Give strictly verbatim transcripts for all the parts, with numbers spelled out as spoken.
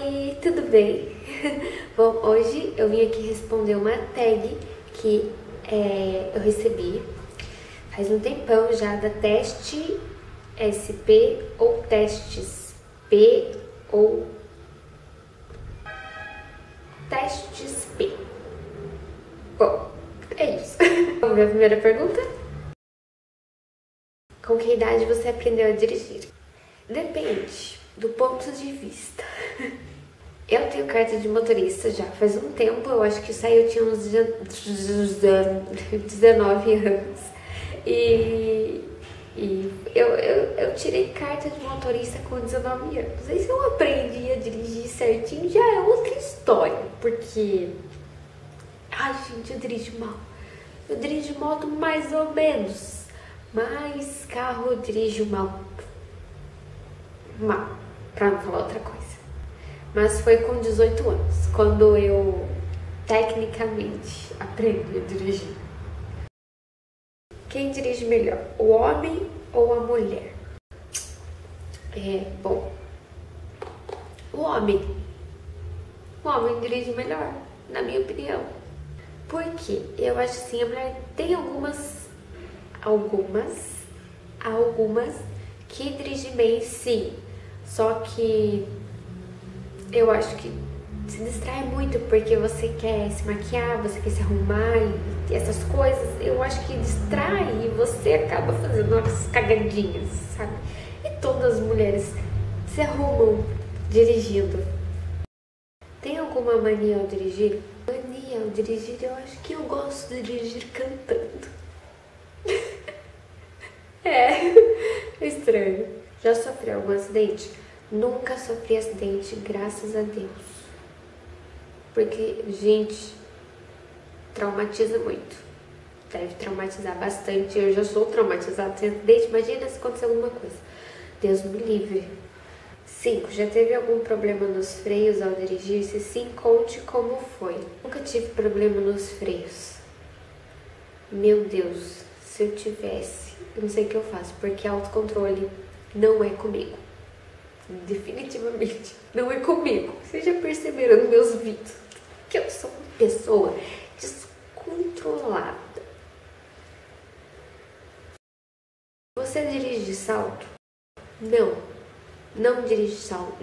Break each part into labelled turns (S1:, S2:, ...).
S1: Oi, tudo bem? Bom, hoje eu vim aqui responder uma tag que é, eu recebi faz um tempão já da Teste S P ou Testes P ou Testes P. Bom, é isso. Vamos ver a primeira pergunta? Com que idade você aprendeu a dirigir? Depende do ponto de vista. Eu tenho carta de motorista já faz um tempo, eu acho que saiu, eu tinha uns dezenove anos. E, e eu, eu, eu tirei carta de motorista com dezenove anos. Aí se eu aprendi a dirigir certinho, já é outra história. Porque, ai gente, eu dirijo mal. Eu dirijo moto mais ou menos, mas carro eu dirijo mal. Mal, pra não falar outra coisa. Mas foi com dezoito anos, quando eu tecnicamente aprendi a dirigir. Quem dirige melhor, o homem ou a mulher? É, bom, o homem. O homem dirige melhor, na minha opinião. Por quê? Eu acho assim, a mulher tem algumas, algumas, algumas que dirigem bem, sim. Só que eu acho que se distrai muito porque você quer se maquiar, você quer se arrumar e essas coisas. Eu acho que distrai e você acaba fazendo umas cagadinhas, sabe? E todas as mulheres se arrumam dirigindo. Tem alguma mania ao dirigir? Mania ao dirigir, eu acho que eu gosto de dirigir cantando. É, estranho. Já sofreu algum acidente? Nunca sofri acidente, graças a Deus. Porque, gente, traumatiza muito. Deve traumatizar bastante. Eu já sou traumatizada sem acidente. Imagina se acontecer alguma coisa. Deus me livre. cinco. Já teve algum problema nos freios ao dirigir? Se sim, conte como foi. Nunca tive problema nos freios. Meu Deus, se eu tivesse, eu não sei o que eu faço, porque autocontrole não é comigo. Definitivamente não é comigo. Vocês já perceberam nos meus vídeos que eu sou uma pessoa descontrolada. Você dirige de salto? Não, não dirige de salto.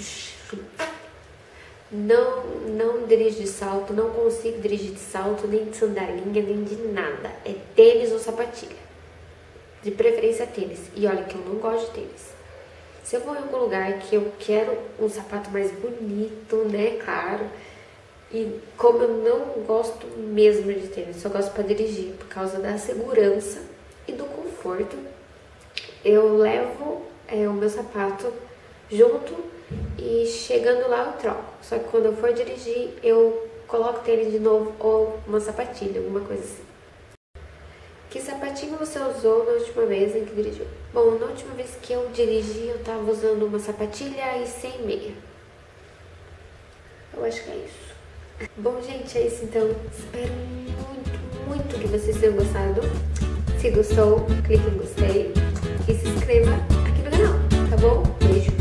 S1: Não, não dirijo de salto, não consigo dirigir de salto, nem de sandalinha, nem de nada. É tênis ou sapatilha. De preferência tênis. E olha que eu não gosto de tênis. Se eu vou em algum lugar que eu quero um sapato mais bonito, né, claro, e como eu não gosto mesmo de tênis, só gosto para dirigir por causa da segurança e do conforto, eu levo é, o meu sapato junto e chegando lá eu troco. Só que quando eu for dirigir, eu coloco tênis de novo ou uma sapatilha, alguma coisa assim. Que sapatinho você usou na última vez em que dirigiu? Bom, na última vez que eu dirigi, eu tava usando uma sapatilha e sem meia. Eu acho que é isso. Bom, gente, é isso então. Espero muito, muito que vocês tenham gostado. Se gostou, clique em gostei e se inscreva aqui no canal, tá bom? Beijo!